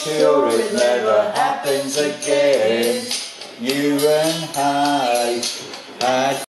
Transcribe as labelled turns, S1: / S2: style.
S1: sure it never happens again. You and I.